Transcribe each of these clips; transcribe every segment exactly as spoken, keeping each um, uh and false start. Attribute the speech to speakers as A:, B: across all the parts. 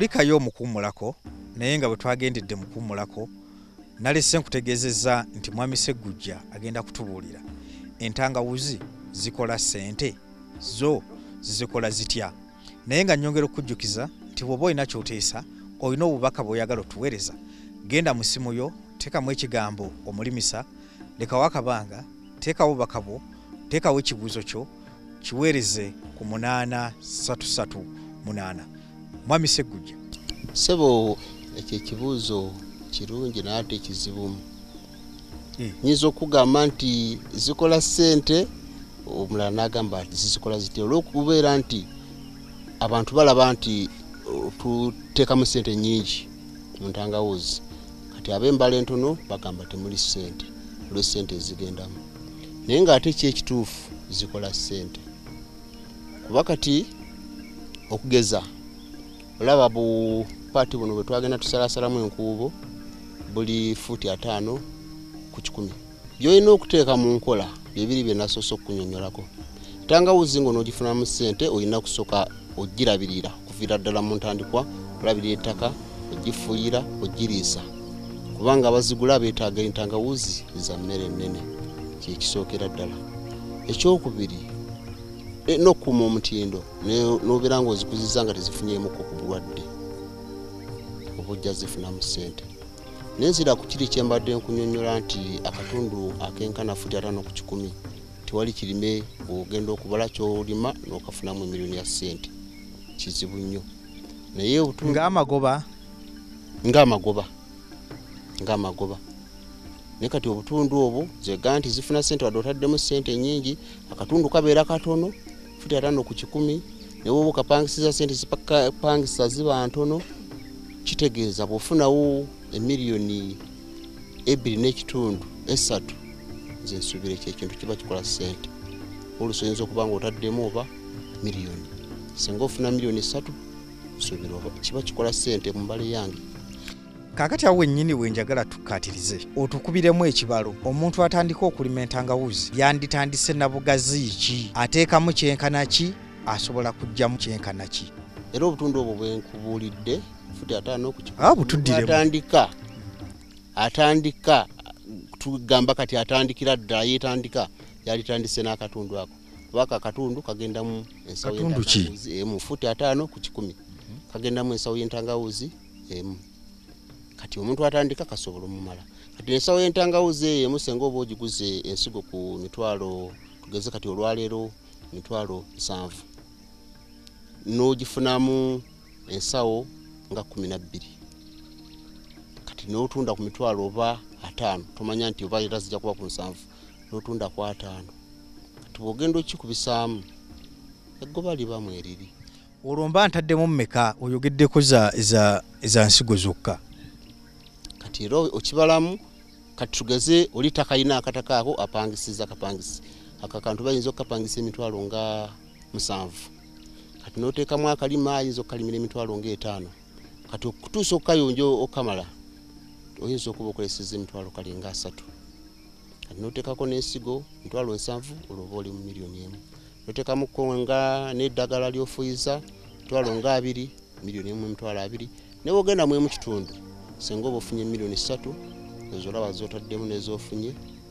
A: tulikayo mukuumulako naye nga bwe twagendedde mukuumulako nalese nkutegeezezza nti mwami Sseggujja agenda kutubuulira entangawuuzi zikola ssente zo zizikola zitya. Naye nga nnyongera okujjukiza nti bw'oba olina ky'oteesa olina obubaka bw'oyagala otuweereza, genda mu ssimu yo teekamu ekigambo Omulimisa, lekawo akabanga, teekawo obubaka bwo, teekawo ekibuuzo kyo, kiweereze ku munaana ssatu ssatu munaana. Mwami Sseggujja.
B: Ssebo, ekyo ekibuuzo kirungi naye ate kizibumu. Nyinza okugamba nti zikola ssente, omulala n'agamba nti zizikola zitya, olw'okubeera nti abantu balaba nti tuteekamu ssente nnyingi mu ntangawuuzi, kati ab'embala entono bagamba temuli ssente olwo ssente ezigendamu, naye ng'ate ki ekituufu zikola ssente. Kuba kati okugeza olaba bu paati buno bwe twagenda tusalasalamu enkuubo buli fuuti ataano ku kikumi by'olina okuteeka mu nkola bibiri bye nasoose okukunnyonnyolako. Entangawuuzi ng'onoogifunamu ssente olina kusooka ogirabirira okuviira ddala mu ntandikwa, olabirira ettaka, ogifuyira, ogiriisa, kubanga abazigula beetaaga entangawuuzi za mmere ennene, kye kisookera ddala. Ekyokubiri, n'okkuuma omutindo n'obeera ng'ozikuzizza nga tezifunyeemuko ku bulwadde, oba ojja zifunamu ssente. Nenzira ku kiri kye mbadde nkunnyonnyola nti akatundu akenkana futi ataano ku kikumi tewali kirime ogenda okubala ky'olima n'okafunamu emiliyoni ya ssente, kizibu nnyo. Naye obutundu
A: ng'amagoba
B: ng'amagoba ng'amagoba naye kati obutundu obwo zega nti zifuna ssente wadde otaddemu ssente nnyingi, akatundu kabeera katono futi ataano ku kikumi, naye oba okapangisiza ssente zipangisa ziba ntono, kitegeeza bw'ofunawo emiliyoni ebiri n'ekitundu esatu, nze nsuubira ekyo ekintu kiba kikola ssente. Oluusi oyinza okuba ng'otaddemu oba miliyoni, singa ofuna miliyoni esatu nsuubira oba kiba kikola ssente mu mbale yange.
A: Kaakati awo wennyini bwe njagala tukkaatirize otukubiremu ekibalo, omuntu atandika okulima entangawuuzi yanditandise na bugazi ki, ateekamu kyenkana ki, asobola kuggyamu kyenkana ki?
B: Era obutundu obwo bwe nkubuulidde futi ataano ku kikumi.
A: Ah, butuddiremu.
B: Atandika atandika tugamba kati atandikira ddala yeetandika yalitandise n'akatundu ako, kubanga akatundu kagendamu ensawo y'entangawuuzi emu futi ataano ku kikumi, kagendamu ensawo y'entangawuuzi emu. Kati omuntu atandika kasobola omumala. Kati ensawo y'entangawuuzi emu senga oba ogiguze ensigo ku mitwalo, tugeze kati olwaleero mitwalo nsanvu, n'ogifunamu ensawo nga kumi na bbiri, kati n'otunda ku mitwalo oba ataano, tomanya nti oba era zijja kuba ku nsanvu, n'otunda ku ataano, kati bw'ogenda okikubisaamu eggoba libamu eriri.
A: Olwo mba ntaddemu mmeka oyogeddeko za, za, za nsigo zokka?
B: Kati era okibalamu, kati tugeze oli takayina akataka ako apangisiza kapangisi, akakantu bayinza okukapangisa emitwalo nga musanvu, kati n'oteekamu akalima ayinza okukalimira emitwalo ng'etaano, kati okutuusa okukayonja okamala oyinza okuba okoleseza emitwalo kalinga asatu, kati n'oteekako n'ensigo emitwalo nsanvu olwoba oli mu miliyoni emu, n'oteekamu nga n'eddagala ly'ofuyiza emitwalo nga abiri, miliyoni emu emitwalo abiri, ne bw'ogenda mu emu kitundu senga oba ofunye miliyoni ssatu, ezo olaba z'otaddemu n'ez'ofunye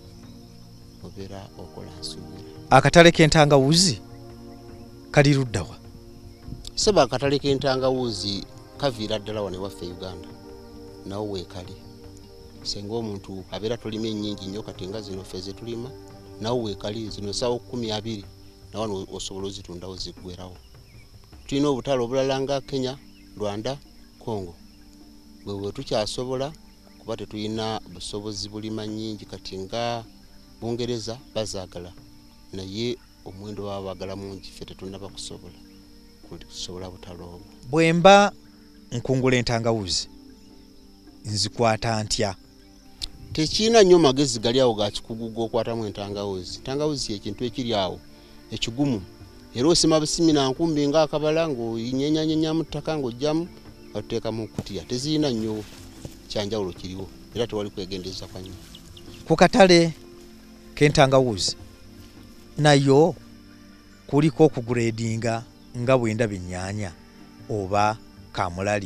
B: obeera okola nsuubira.
A: Akatale k'entangawuuzi kali ludda wa?
B: Seba akatale k'entangawuuzi kaviira ddala wano ewaffe Uganda, nawo weekali. Senga omuntu abeera tulima ennyingi nnyo, kati nga zino ffe ze tulima nawo weekali, zino essawo kkumi abiri na wano osobola ozitundawo ziggwerawo. Tulina obutale obulala nga Kenya, Rwanda, Congo, bwe bwe tukyasobola kuba tetulina busobozi bulima nnyingi, kati nga Bungereza bazaagala naye omuwendo baba baagala mungi, ffe tetunnaba kusobola kusobola butale obwo.
A: Bwe mba nkungula entangawuuzi nzikwata ntya?
B: Tekiina nnyo magezi gali awo ga kikugu g'okwatamu entangawuuzi. Entangawuuzi ekintu ekiri awo ekigumu, era osima busimi na nkumbi ng'akabala ng'oyinyenyanyenyamu ttaka ng'ojjamu oteekamu kutiya. Tezirina nnyo kyanjawulo kiriwo, era tewali kwegendeza kwa nnyo.
A: Ku katale k'entangawuuzi nayo kuliko okugradinga nga bwenda binnyanya oba kamulali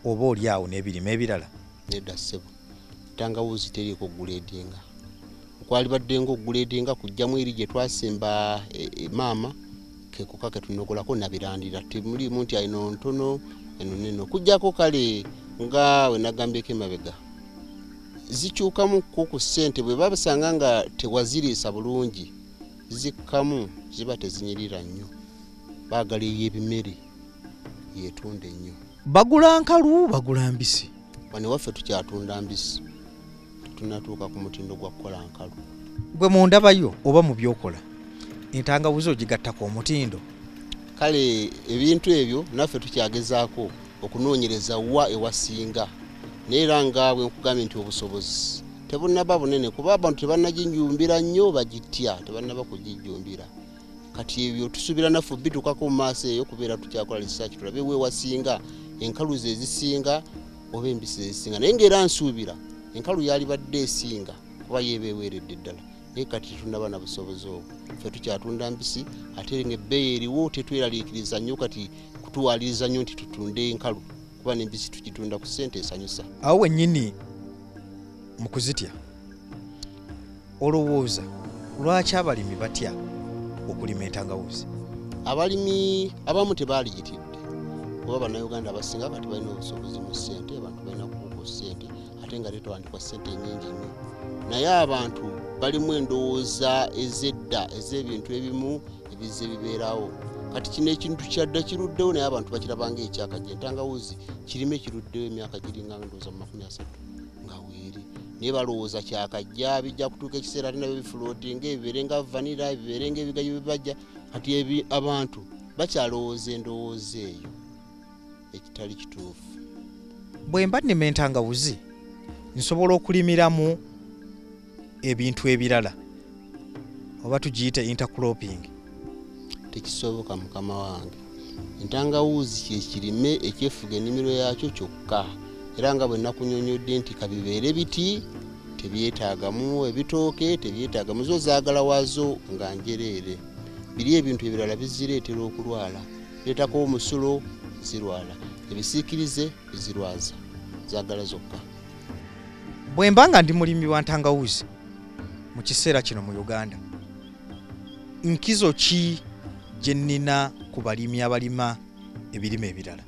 A: oba oli awo n'ebirime ebirala?
B: Nedda ssebo, entangawuuzi teriiko guleedinga. Okwali baddenga oguleedinga kujjamu eri gye twasimba e, e, maama ke kuka ke tunogolako nabirandira. Temulimu nti ayino ntono eno neno. Kujjako kale nga we nagambyeko emabega. Zikyukamu ku ssente bwe babasanga nga tewaziriisa bulungi. Zikkamu ziba tezinyirira nnyo. Baagala ey'ebimere yeetunde nnyo.
A: Bagula nkalu bagula mbisi?
B: Wano waffe tukyatunda mbisi. Tunatuuka ku mutindo gwa kukola nkalu.
A: Gwe mu ndabayo oba mu byokola entangawuuzi ogigattako omutindo?
B: Kale ebintu ebyo naffe tukyagezaako okunoonyereza wa ewasinga. Neera nga bwe nkugambye nti obusobozi tebunnaba bunene kuba abantu tebannaginjumbira nnyo bagitya, tebannaba kugijjumbira. Kati ebyo tusuubira naffe bitukako mu maaso eyo kubeera tukyakola research tulabe we wasinga enkalu ze zisinga oba embisi ezisinga. Naye ng'era nsuubira enkalu yali badde esinga kuba yeebeeweeredde ddala. Naye kati tetunnaba na busobozi obwo. Ffe tukyatunda mbisi ate ng'ebbeeyi eriwo tetweraliikiriza nnyo kati kutuwaliriza nnyo nti tutunde enkalu kuba n'embisi tukitunda ku ssente esanyusa.
A: Awo wennyini mu kuzitya olowooza lwaki abalimi batya okulima entangawuuzi?
B: Abalimi abamu tebaaligitidde kuba bannayuganda abasinga kati balina obusobozi mu ssente, abantu balina kukuba ssente ate nga tetwandikwa ssente nnyingi nnyo. Naye abantu balimu endowooza ez'edda ez'ebintu ebimu ebizze bibeerawo. Kati kino ekintu kyadda kiruddewo naye abantu bakirabanga ekyakajja. Entangawuuzi kirime kiruddewo emyaka giringa ndowooza mu makumi asatu nga weeri. Naye balowooza kyakajja bijja kutuuka ekiseera ate nabyo bifulootinga ebibeere nga vanira ebibeere nga ebigayo bibajja. Kati ebi abantu bakyalowooza endowooza eyo ekitali kituufu.
A: Bwe mba nnima entangawuuzi nsobola okulimiramu ebintu ebirala oba tugiyite intercropping?
B: Tekisoboka mukama wange. Entangawuuzi kye kirime ekyefuga ennimiro yakyo kyokka. Era nga bwe nakunyonyodde nti kabibeere biti tebyetaagamu ebitooke tebyetaagamu zo zaagala waazo nga njereere. Biri ebintu ebirala bizireetera okulwala. Leetako omusulo zirwala. Ebisiikirize bizirwaza. Zaagala zokka.
A: Bwe mba nga ndi mulimi wa ntangawuuzi mu kiseera kino mu Uganda, nkizo ki gye nnina ku balimi abalima ebirime ebirala?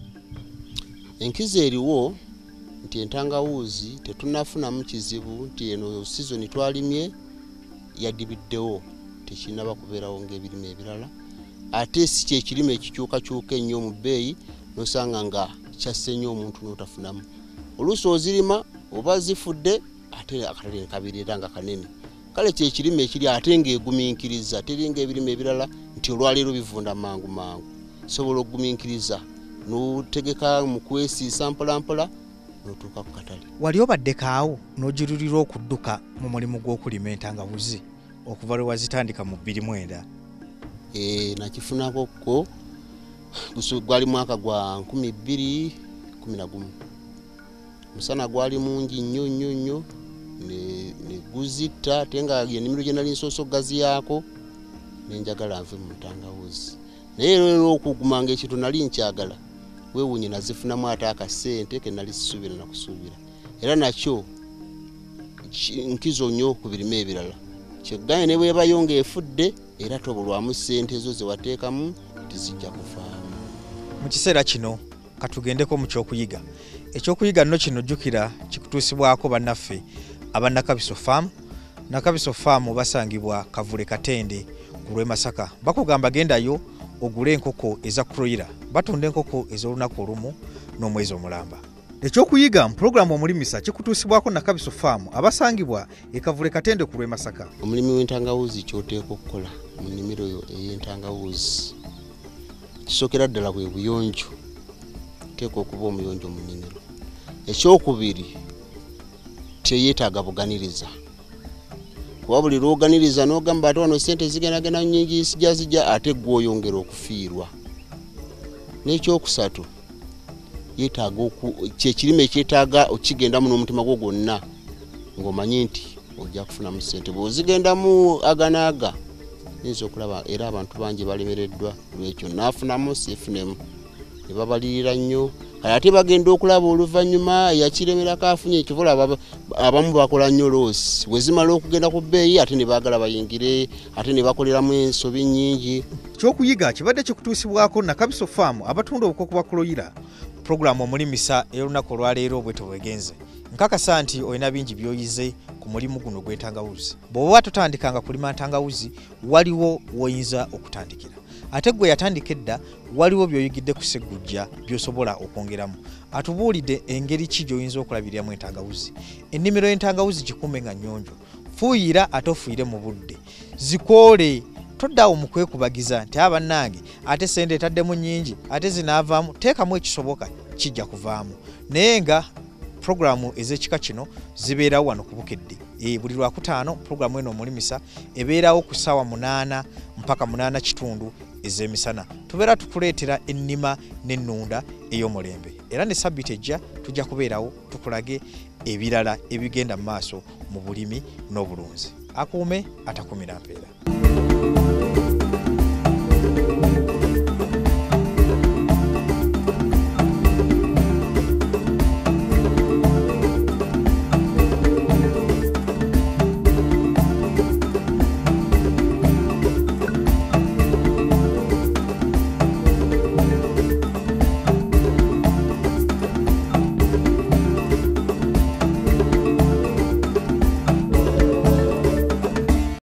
B: Enkizo eriwo nti entangawuuzi tetunnafunamu kizibu nti eno sizoni twalimye yadibiddewo tekinaba kubeerawo ng'ebirime ebirala. Ate si kye kirime ekikyukakyuka ennyo mu bbeeyi n'osanga nga kyasse nnyo omuntu n'otafunamu. Oluusi ozirima oba zifudde ate akatale nkabirira nga kanene. Kale kye kirime ekiri ate ng'egumiikiriza teri ng'ebirime ebirala nti olwaleero bivunda mangu mangu. Sobola okugumiikiriza n'otegeka mu kwesiisa mpolampola n'otuuka ku katale.
A: Wali obaddekaawo n'ogirulira okudduka mu mulimu gw'okulima entangawuuzi okuva lwe wazitandika mu bbiri mwenda?
B: E, nakifunako ko gwali mwaka gwa nkumi bbiri kumi na gumu. Musana gwali mungi nnyo nnyo nnyo ne, ne guzita ate nga ennimiro gye nali nsooso gaziyaako ne njagala nve mu ntangawuuzi. Naye leero okugumanga ekintu nali nkyagala weewuunye nazifunamu ate akasente ke nali sisuubira na kusuubira. Era nakyo nkizo nnyo ku birime ebirala. Kyegganye ne bw'ebayo ng'efudde era tobulwamu ssente ezo ze wateekamu tizijja kuvaamu.
A: Mu kiseera kino katugendeko mu kyokuyiga. Ekyokuyiga nno kino jjukira kikutuusibwako bannaffe aba Nakabiso Farm. Nakabiso Farm basangibwa Kavule Katende ku lw'e Masaka. Bakugamba gendayo ogule enkoko eza kuroyira. Batunda enkoko ez'olunaku olumu n'omwezi omulamba. Ekyokuyiga mu programu Omulimisa kikutuusibwako Nakabiso Farm abasangibwa e Kavule Katende ku lw'e Masaka.
B: Omulimi w'entangawuuzi ky'oteeka okukola mu nnimiro ey'entangawuuzi kisookera ddala bwe buyonjo. Teeka okuba omuyonjo mu nnimiro. Ekyokubiri teyeetaaga buganiriza. Kuba buli lw'oganiriza n'ogamba ate wano ssente zigendagenda nnyingi sijja zijja ate gw'oyongera okufiirwa. N'ekyokusatu yeetaaga kye kirime ekyetaaga okigendamu n'omutima gwo gwonna ng'omanyi nti ojja kufunamu ssente. Bw'ozigendamu aganaaga niyinza okulaba era abantu bangi balemereddwa lw'ekyo naafunamu siifunemu. Ne babalirira nnyo ate bagenda okulaba oluvannyuma yakiremerako afunye ekivula abamu bakola nnyo loosi wezimala okugenda ku bbeeyi ate ne baagala bayingire ate ne bakoleramu ensobi nnyingi.
A: Kyokuyiga kibadde kikutuusibwako na Kabiso Farm abatunda obukoko bwa kuloyira. Pulogulaamu Omulimisa ey'olunaku olwaleero bwe tubwegenze. Nkakasa nti olina bingi by'oyize ku mulimu guno gw'entangawuuzi. Bw'oba totandikanga kulima ntangawuuzi waliwo w'oyinza okutandikira. Ate gwe yatandika edda waliwo by'oyigidde ku Ssegujja by'osobola okwongeramu. Atubuulidde engeri ki gy'oyinza okulabiriramu entangawuuzi. Ennimiro y'entangawuuzi kikuume nga nnyonjo. Fuuyira ate ofuuyire mu budde. Zikoole toddaawo mu kwekubagiza nti abannange ate sente etaddemu nnyingi ate zinaavaamu teekamu ekisoboka kijja kuvaamu. Naye nga pulogulaamu ez'ekika kino zibeerawo wano ku Bukedde. E, buli lwakutaano pulogulaamu eno Omulimisa ebeerawo ku ssaawa munaana mpaka munaana kitundu ez'emisana. Tubeera tukuleetera ennima n'ennunda ey'omulembe. Era ne sabbiiti ejja tujja kubeerawo tukulage ebirala ebigenda mu maaso mu bulimi n'obulunzi. Akuume atakumira mpeera.